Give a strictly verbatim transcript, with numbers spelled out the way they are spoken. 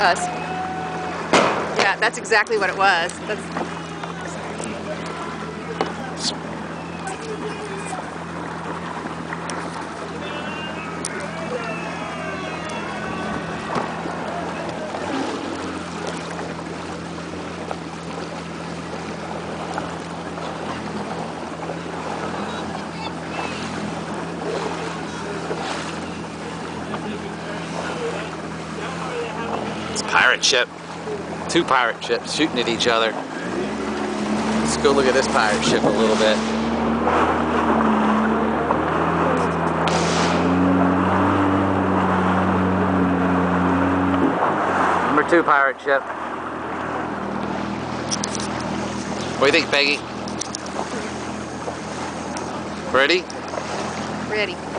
Us. Yeah, that's exactly what it was. That's It's a pirate ship. Two pirate ships shooting at each other. Let's go look at this pirate ship a little bit. Number two pirate ship. What do you think, Peggy? Ready? ready.